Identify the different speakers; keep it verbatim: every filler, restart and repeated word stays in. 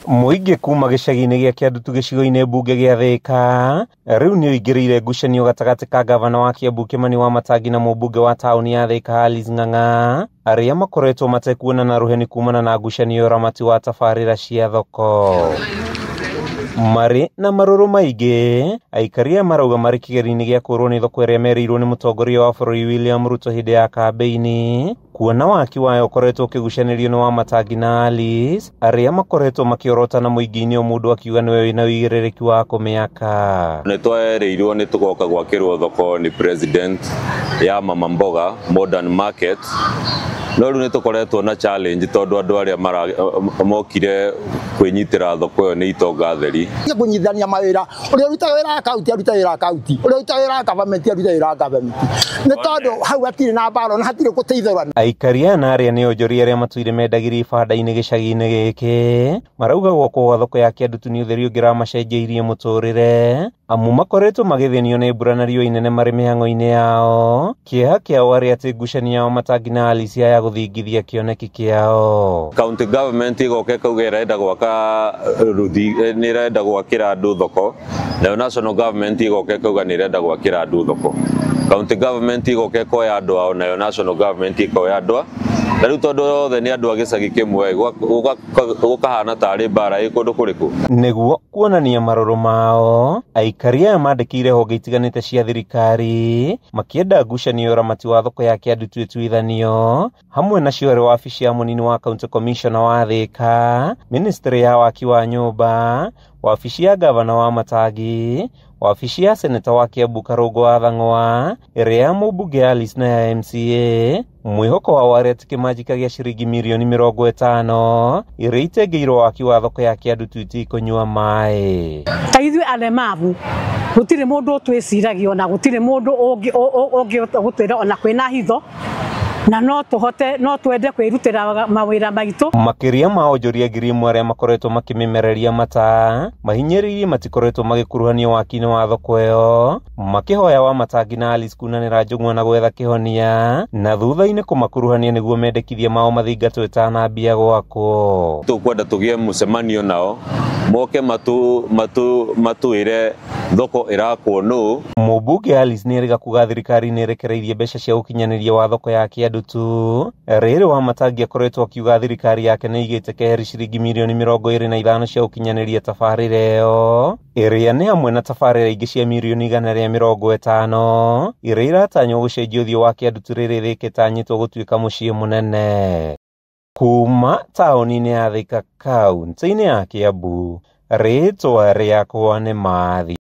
Speaker 1: Muingi kuma gicagi-ini gia Kiandutu gicigo-ini mbunge gia Thika riu ni oingiriire ngucanio gatagati ka gavana wa Kiambu Kimani Wamatangi na mũmbunge wa tauni ya Thika Alice Ng'ang'a aria makoretwo matekuonana ruheni kumana na ngucanio uramati wa tabarĩra cia thoko. Mari na maruru maingi aikaria marauga mari kigeri-ini gia kũrwo ni thoko iria merirwo ni mutongoria wa bũrũri William Ruto hindi ya kambeini kuona waki wayo ukoretwo ukigucanirio ni Wamatangi na Alice aria makoretwo makiorota na mũingĩ-inĩ o mũndũ akiuga niwe wina ũigĩrĩrĩki wa kũmĩaka.
Speaker 2: Ni twereirwo ni tugoka gwakĩrwo thoko ni president ya Mama Mboga Modern Market no riu ni tukoretwo na challenge tondu andu aria mokire kwinyitira thoko yo ni itonga theri
Speaker 3: kunyithania mawira uria rutaga wira akaunti aruta wira akaunti uria rutaga wira government aruta wira government ni tondu hau atire na baro na hatire guteithorana.
Speaker 1: Aikaria na aria ni onjoria aria matuire mendagiri ibanda-ini gicagi-ini giki marauga gwakwo gwa thoko ya Kiandutu ni utheri ungiramacenjeirie muturire amu makoretwo magithenio ni mbura na riũa inene mari mĩhang'o-inĩ yao kĩeha kĩao arĩ atĩ ngucanio ya Wamatangi na Alice ya guthingithia kĩoneki kĩao.
Speaker 2: County government igoka ikauga irenda gwaka ruthi ni irenda gwakĩra andũ thoko na national government igoka ikauga ni irenda gwakĩra andũ thoko. County government igoka ikoya andũ ao na national government ikoya andũ na riu tondu othe ni andu a gicagi kimwe gukahana tari bara ikundu kuriku
Speaker 1: niguo kuonania maruru mao aikaria mandikire honge itiganite cia thirikari makienda ngucanio uramati wa thoko ya Kiandutu ituithanio hamwe na ciore wa wabici ya munini wa county commissioner wa Thika, ministry ya waki wa nyumba, wabici ya gavana wa Wamatangi, wabici ya seneta wa Kiambu Karungo wa Thang'wa, iria ya mũmbunge Alice na ya M C A, mwihoko wa waria tikimajikagia ciringi mirioni mirongo itano iria itengeirwo waki wa thoko ya Kiandutu itikunyua mai.
Speaker 4: Ta ithuĩ alemavu gutire mundu twiciragio na gutire mundu ungi ungi gutwira ona kwina hitho na no tuhote no twende kwirutira mawira maitu. Makiria ma onjoria ngiri ĩmwe aria makoretwo makimimereria mata mahinyĩrĩirie matikoretwo magikuruhanio waki-inĩ wa thoko ĩyo makihoya Wamatangi na Alice kunanĩra njũng'wa na gwetha kĩhonia na thutha-inĩ kũmakuruhania nĩguo mendekithie mao mathingatwo itanambia gwakwo.
Speaker 2: Tukwenda tugie mucemanio nao moke matu matu matwire thoko irakwo no.
Speaker 1: Mũmbunge Alice nĩ erĩga kuga thirikari nĩ ĩrekereirie mbeca cia ũkinyanĩria wa thoko ya Kiandutu rĩrĩ Wamatangi akoretwo akiuga thirikari yake nĩ igĩte keheri ciringi mirioni mĩrongo ĩrĩ na ithano cia ũkinyanĩria tabarĩra ĩyo ĩrĩa nĩ hamwe na tabarĩra ingĩ cia mirioni igana rĩa mĩrongo ĩtano iria iratanywo gũcenjia ũthiũ wa Kiandutu rĩrĩ Thika ĩtanyĩtwo gũtuĩka mũciĩ mũnene. Kuma taũni-inĩ ya Thika kaunti-inĩ ya Kiambu, rĩtwa rĩakwa nĩ Mathi.